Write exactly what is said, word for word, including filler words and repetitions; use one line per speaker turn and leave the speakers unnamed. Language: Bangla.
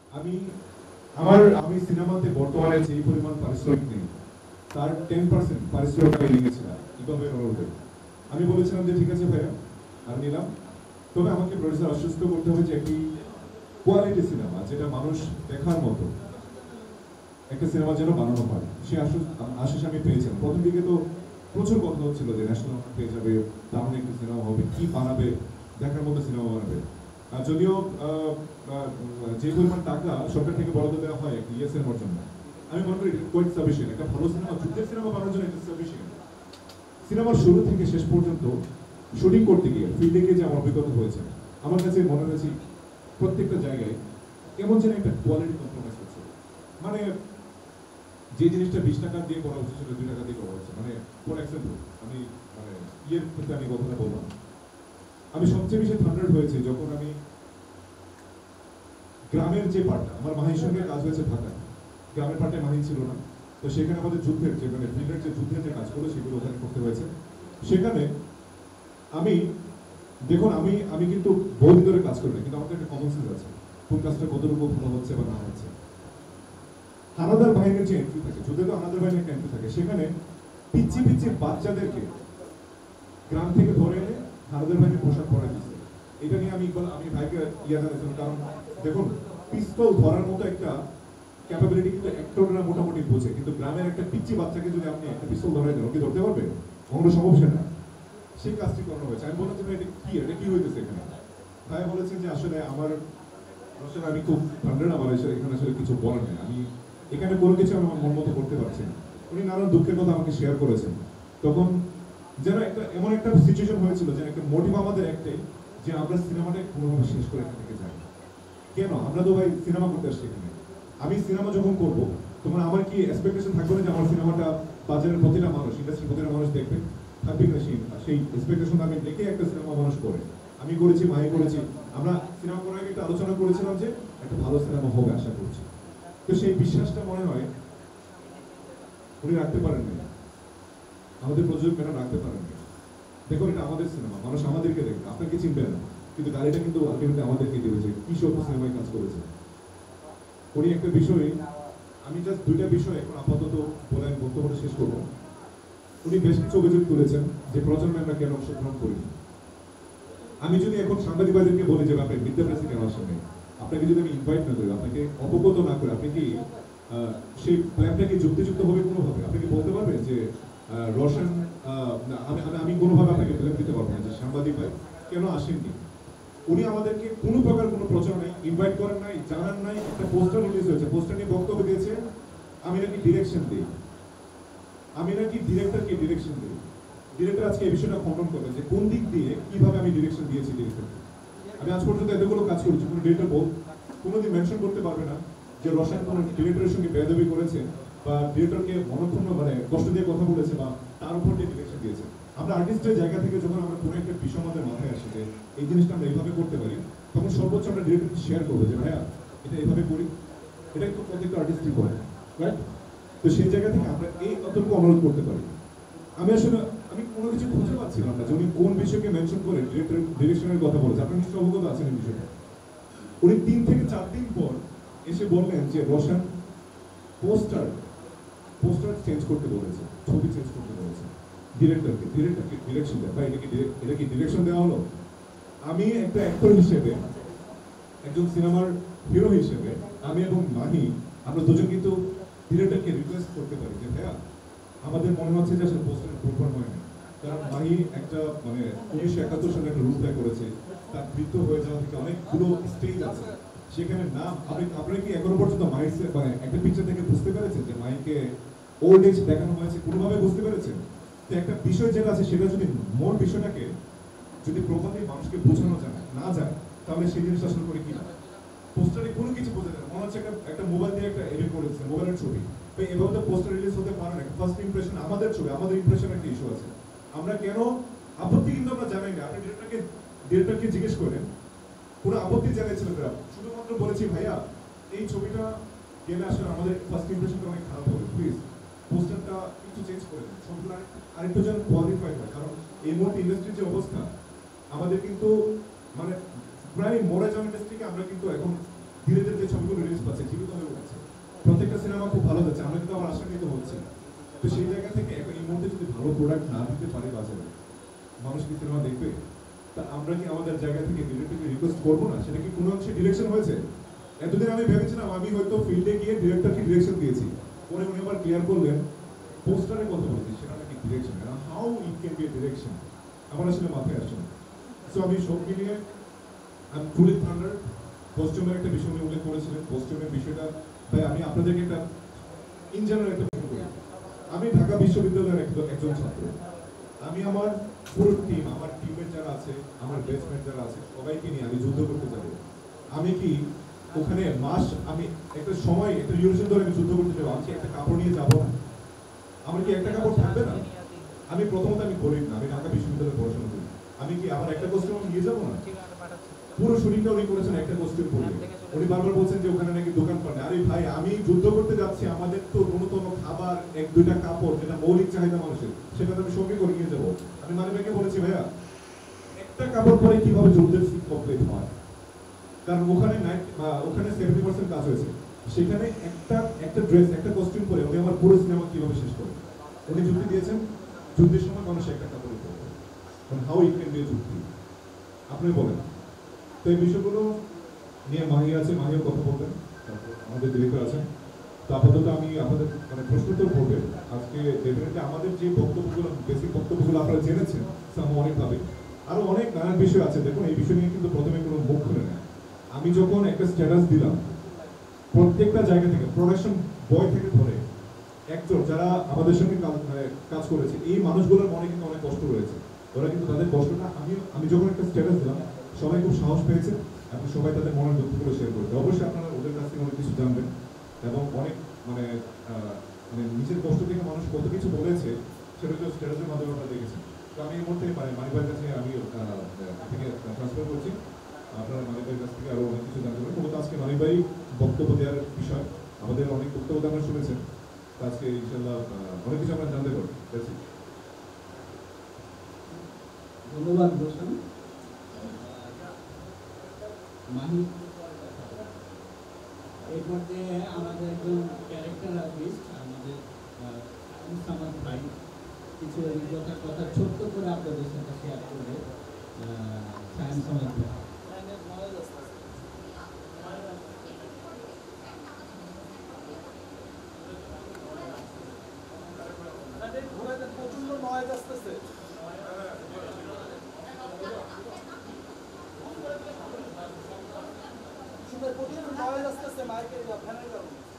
আমি আমার আমি সিনেমাতে বর্তমানে যে পরিমাণ পারিশ্রমিক নেই তার টেন পার্সেন্ট পারিশ্রমিক আমি নিয়েছিলাম ইকবালের অনুরোধে। আমি বলেছিলাম যে ঠিক আছে ভাইয়া আর নিলাম, তবে আমাকে প্রডিউসার আশ্বস্ত করতে হবে যে একটি কোয়ালিটি সিনেমা যেটা মানুষ দেখার মতো একটা সিনেমা যেন বানানো হয়, সে আশ্বাস আশ্বাস আমি পেয়েছিলাম। প্রথম দিকে তো প্রচুর কথা হচ্ছিল যে ন্যাশনাল পেয়ে যাবে, দারুণ একটি সিনেমা হবে, কি বানাবে, দেখার মতো সিনেমা বানাবে। যদিও যে পরিমাণ টাকা সরকার থেকে বরাদ্দ দেওয়া হয় একটি ইয়ে সিনেমার জন্য, আমি মনে করি কোয়াইট সাফিসিয়েন্ট। একটা ভালো সিনেমা, যুদ্ধের সিনেমা বানানোর জন্য এটা সাফিসিয়েন্ট। সিনেমার শুরু থেকে শেষ পর্যন্ত শুটিং করতে গিয়ে ফিল্ডে গিয়ে যে আমার অভিজ্ঞতা হয়েছে, আমার কাছে মনে হয়েছে প্রত্যেকটা জায়গায় কেমন যেন একটা কোয়ালিটি কম্প্রোমাইজ হচ্ছে। মানে যে জিনিসটা বিশ টাকা দিয়ে করা হচ্ছে সেটা দুই টাকা দিয়ে করা হচ্ছে। মানে ফর এক্সাম্পল আমি মানে ইয়ের ক্ষেত্রে আমি কথাটা বললাম, আমি সবচেয়ে বেশি থান্ডার্ড হয়েছে যখন আমি গ্রামের যে পার্টটা, আমার মাহির সঙ্গে কাজ হয়েছে ঢাকায়, গ্রামের পার্টে মাহি ছিল না, তো সেখানে আমাদের যুদ্ধের যে মানে ফিল্ডের যে যুদ্ধের যে কাজগুলো সেগুলো ওখানে করতে হয়েছে। সেখানে আমি দেখুন আমি আমি কিন্তু বহুদিন ধরে কাজ করি না, কিন্তু আমাদের একটা কমন সেন্স আছে কোন কাজটা কতটুকু ভালো হচ্ছে বা না হচ্ছে। হানাদার বাহিনীর যে এন্ট্রি থাকে, যুদ্ধে তো হানাদার বাহিনীর একটা এন্ট্রি থাকে, সেখানে পিচ্ছি পিচ্ছি বাচ্চাদেরকে গ্রাম থেকে ধরে এনে হানাদার বাহিনীর পোশাক পরাই দিচ্ছে। এটা নিয়ে আমি আমি ভাইকে ইয়া জানাইছিলাম, কারণ দেখুন পিস্তল ধরার মতো একটা ক্যাপাবিলিটি কিন্তু অ্যাক্টররা মোটামুটি বোঝে, কিন্তু গ্রামের একটা পিচ্ছি বাচ্চাকে যদি আপনি একটা পিস্তল ধরাই দেন, ওকে ধরতে পারবে? কখনো সম্ভব না। সেই কাজটি করানো হয়েছে। আমি বললাম যে এটা কি, এটা কি হইতেছে এখানে? ভাই বলেছেন যে আসলে আমার আসলে আমি খুব ঠান্ডা, আমার এখানে আসলে কিছু বলার নেই, আমি এখানে কোনো কিছু আমি আমার মন মতো করতে পারছি না। উনি নানান দুঃখের কথা আমাকে শেয়ার করেছেন। তখন যেন একটা এমন একটা সিচুয়েশন হয়েছিল যে একটা মোটিভ আমাদের একটাই, যে আমরা সিনেমাটা কোনোভাবে শেষ করে এখান থেকে যাই। কেন? আমরা তো ভাই সিনেমা করতে আসছি এখানে। আমি সিনেমা যখন করবো তখন আমার কি এক্সপেকটেশন থাকবে না যে আমার সিনেমাটা বাজারের প্রতিটা মানুষ, ইন্ডাস্ট্রির প্রতিটা মানুষ দেখবে? থাকবে না। সেই সেই এক্সপেকটেশন আমি দেখে একটা সিনেমা মানুষ করে, আমি করেছি, মাই করেছি, আমরা সিনেমা করার আগে একটা আলোচনা করেছিলাম যে একটা ভালো সিনেমা হবে আশা করছি। তো সেই বিশ্বাসটা মনে হয় উনি রাখতে পারেননি, আমাদের প্রযোজক কেন রাখতে পারেননি। দেখুন এটা আমাদের সিনেমা, মানুষ আমাদেরকে দেখবে, আপনাকে চিনবে না, কিন্তু গাড়িটা কিন্তু আলটিমেটলি আমাদেরকে দেবে যে কি সব সিনেমায় কাজ করেছে উনি। একটা বিষয় আমি জাস্ট দুইটা বিষয় এখন আপাতত বলে আমি বক্তব্য শেষ করবো। উনি বেশ কিছু অভিযোগ তুলেছেন যে প্রজন্মে আমরা কেন অংশগ্রহণ করিনি। আমি যদি এখন সাংবাদিকদেরকে বলি যে আপনি বিদ্যা প্রেসে কেন আসেন, আপনাকে যদি আমি ইনভাইট না করি, আপনাকে অবগত না করে, আপনি কি সেই প্ল্যানটা কি যুক্তিযুক্ত হবে কোনোভাবে? আপনি কি বলতে পারবেন যে রোশন, আমি আমি কোনোভাবে আপনাকে প্ল্যান দিতে পারবো না যে সাংবাদিক ভাই কেন আসেননি। উনি আমাদেরকে কোনো প্রকার কোনো প্রচারণায় ইনভাইট করেন নাই, জানান নাই। একটা পোস্টার রিলিজ হয়েছে, পোস্টার নিয়ে বক্তব্য দিয়েছে আমি নাকি ডিরেকশন দিই, আমি নাকি ডিরেক্টরকে ডিরেকশন দিই। ডিরেক্টর আজকে এই বিষয়টা খণ্ডন করবে যে কোন দিক দিয়ে কিভাবে আমি ডিরেকশন দিয়েছি ডিরেক্টরকে। আমি আজ পর্যন্ত এতগুলো কাজ করেছি, কোনো ডিরেক্টর বল কোনোদিন মেনশন করতে পারবে না যে রসায়ন কোনো ডিরেক্টরের সঙ্গে বেয়াদবি করেছে বা ডিরেক্টরকে মনক্ষুণ্ণ মানে কষ্ট দিয়ে কথা বলেছে বা তার উপর দিয়ে ডিরেকশন দিয়েছে। আমরা আর্টিস্টের জায়গা থেকে যখন আমরা কোনো একটা বিষয় আমাদের মাথায় আসে যে এই জিনিসটা আমরা এইভাবে করতে পারি, তখন সর্বোচ্চ আমরা ডিরেক্টরকে শেয়ার করবো যে ভাইয়া এটা এইভাবে করি। এটা একটু প্রত্যেকটা আর্টিস্টই করে, রাইট? তো সেই জায়গা থেকে আমরা এই কতটুকু অনুরোধ করতে পারি। আমি আসলে আমি কোনো কিছু খুঁজে পাচ্ছিলাম না যে উনি কোন বিষয়কে মেনশন করে ডিরেক্টর ডিরেকশনের কথা বলেছে। আপনার নিশ্চয় অবগত আছেন এই বিষয়টা। উনি তিন থেকে চার দিন পর এসে বললেন যে রোশন পোস্টার পোস্টার চেঞ্জ করতে বলেছে, ছবি চেঞ্জ করতে বলেছে ডিরেক্টরকে। ডিরেক্টরকে ডিরেকশন দেয় বা এটা কি এটা কি ডিরেকশন দেওয়া হলো? আমি একটা অ্যাক্টর হিসেবে, একজন সিনেমার হিরো হিসেবে, আমি এবং মাহি আমরা দুজন কিন্তু ডিরেক্টরকে রিকোয়েস্ট করতে পারি যে ভাইয়া আমাদের মনে হচ্ছে যে আসলে পোস্টার প্রপার হয় না। কারণ মাহি একটা মানে উনিশশো একাত্তর সালে একটা রুল প্লে করেছে, তার মৃত্যু হয়ে যাওয়া থেকে অনেকগুলো স্টেজ আছে, সেখানে নাম আপনি আপনারা কি এখনো পর্যন্ত মাইর মানে একটা পিকচার থেকে বুঝতে পেরেছেন যে মাইকে ওল্ড এজ দেখানো হয়েছে, কোনোভাবে বুঝতে পেরেছেন? তো একটা বিষয় যেটা আছে সেটা যদি মূল বিষয়টাকে যদি প্রপারলি মানুষকে বোঝানো যায় না যায়, তাহলে সেই জিনিসটা আসলে করে কি না পোস্টারে কোনো কিছু বোঝা যায় না। মনে হচ্ছে একটা একটা মোবাইল দিয়ে একটা এডিট করেছে, মোবাইলের ছবি। তো এভাবে তো পোস্টার রিলিজ হতে পারে না। ফার্স্ট ইমপ্রেশন আমাদের ছবি, আমাদের ইমপ্রেশন একটা ইস্যু আছে। আমরা কেন আপত্তি কিন্তু আমরা জানাই না। আপনি ডিরেক্টরকে ডিরেক্টরকে জিজ্ঞেস করেন, কোনো আপত্তি জানিয়েছিলেন না, শুধুমাত্র বলেছি ভাইয়া এই ছবিটা গেলে আসলে আমাদের ফার্স্ট ইমপ্রেশনটা অনেক খারাপ হবে, প্লিজ পোস্টারটা একটু চেঞ্জ করে দেন, ছবিটা আরেকটু যেন কোয়ালিফাই হয়। কারণ এই মুহূর্তে ইন্ডাস্ট্রির যে অবস্থা, আমাদের কিন্তু মানে প্রায় মরে যাওয়া ইন্ডাস্ট্রিকে আমরা কিন্তু এখন ধীরে ধীরে যে ছবিগুলো রিলিজ পাচ্ছে জীবিত হয়ে উঠছে, প্রত্যেকটা সিনেমা খুব ভালো যাচ্ছে, আমরা কিন্তু আমার আশান্বিত হচ্ছি। তো সেই জায়গা থেকে এখন এই মুহূর্তে যদি ভালো প্রোডাক্ট না দিতে পারে বাজারে, মানুষ কি সিনেমা দেখবে? তা আমরা কি আমাদের জায়গা থেকে ডিরেক্টরকে রিকোয়েস্ট করবো না? সেটা কি কোনো অংশে ডিরেকশন হয়েছে? এতদিন আমি ভেবেছিলাম আমি হয়তো ফিল্ডে গিয়ে ডিরেক্টরকে ডিরেকশন দিয়েছি, পরে উনি আবার ক্লিয়ার করলেন পোস্টারে কথা বলেছি সেটা নাকি direction. How it can be direction আমার আসলে মাথায় আসছে না। সো আমি সব মিলিয়ে আমি ট্রুলি থান্ডার কস্টিউমের একটা বিষয় উনি উল্লেখ করেছিলেন। কস্টিউমের বিষয়টা ভাই আমি আপনাদেরকে একটা ইন জেনারেল একটা বিষয় বলি। আমি ঢাকা বিশ্ববিদ্যালয়ের একজন ছাত্র। আমি আমার পুরো টিম, আমার টিমের যারা আছে, আমার বেস্টমেট যারা আছে, সবাইকে নিয়ে আমি যুদ্ধ করতে যাব। আমি কি ওখানে মাস আমি একটা সময় একটা ডিউরেশন ধরে আমি যুদ্ধ করতে যাবো? আমি কি একটা কাপড় নিয়ে যাবো না? আমার কি একটা কাপড় থাকবে না? আমি প্রথমত আমি গরিব না, আমি ঢাকা বিশ্ববিদ্যালয়ে পড়াশোনা করি। আমি কি আমার একটা কস্টিউম নিয়ে যাবো না? পুরো শুটিংটা উনি করেছেন একটা কস্টিউম পরে। উনি বারবার বলছেন যে ওখানে নাকি দোকান পান। আরে ভাই আমি যুদ্ধ করতে যাচ্ছি, আমাদের তো ন্যূনতম খাবার, এক দুইটা কাপড় যেটা মৌলিক চাহিদা মানুষের, সেটা তো আমি সঙ্গে করে নিয়ে যাবো। আমি মানে ভাইকে বলেছি ভাইয়া একটা কাপড় পরে কিভাবে যুদ্ধের সিট কমপ্লিট হয়, কারণ ওখানে ওখানে সেভেন্টি পার্সেন্ট কাজ হয়েছে, সেখানে একটা একটা ড্রেস একটা কস্টিউম পরে উনি আমার পুরো সিনেমা কিভাবে শেষ করে। উনি যুক্তি দিয়েছেন যুদ্ধের সময় মানুষ একটা কাপড় পরবে, হাউ ইট ক্যান বি যুক্তি আপনি বলেন। তো এই বিষয়গুলো নিয়ে মাহি আছে, মাহিও কথা বলবেন, আমাদের ডিরেক্টর আছেন। তো আপাতত আমি আপনাদের মানে প্রশ্নোত্তর করবে আজকে। ডেফিনেটলি আমাদের যে বক্তব্যগুলো, বেসিক বক্তব্যগুলো আপনারা জেনেছেন অনেকভাবে, আরো অনেক নানান বিষয় আছে। দেখুন এই বিষয় নিয়ে কিন্তু প্রথমে কোনো মুখ খুলে নেয়। আমি যখন একটা স্ট্যাটাস দিলাম, প্রত্যেকটা জায়গা থেকে প্রোডাকশন বয় থেকে ধরে অ্যাক্টর যারা আমাদের সঙ্গে কাজ করেছে, এই মানুষগুলোর মনে কিন্তু অনেক কষ্ট রয়েছে। ওরা কিন্তু তাদের কষ্টটা আমি আমি যখন একটা স্ট্যাটাস দিলাম, সবাই খুব সাহস পেয়েছে এবং সবাই তাদের মনের দুঃখগুলো শেয়ার করেছে। অবশ্যই আপনারা ওদের কাছ থেকে অনেক কিছু জানবেন এবং অনেক মানে মানে নিজের কষ্ট থেকে মানুষ কত কিছু বলেছে সেটা তো স্ট্যাটাসের মাধ্যমে আপনারা দেখেছেন। তো আমি এই মুহূর্তে মানে মানিকভাইয়ের কাছে আমি থেকে ট্রান্সফার করছি, আপনারা মানিকভাইয়ের কাছ থেকে আরো অনেক কিছু জানতে পারেন। মূলত আজকে মানিকভাই বক্তব্য দেওয়ার বিষয়, আমাদের অনেক বক্তব্য আপনারা শুনেছেন, আজকে ইনশাল্লাহ অনেক কিছু আমরা জানতে পারবো।
ধন্যবাদ রোশন। মাহি এই পর্যায়ে আমাদের একজন ক্যারেক্টার আর্টিস্ট আমাদের সামাদ ভাই কিছু অভিজ্ঞতার কথা ছোট্ট করে আপনাদের সাথে শেয়ার করবে। সায়েম সামাদ ভাই
প্রচন্ড নয়েজ আসতেছে। প্রচন্ড নয়েজ আসতেছে মাইকের ফ্যানের কারণে।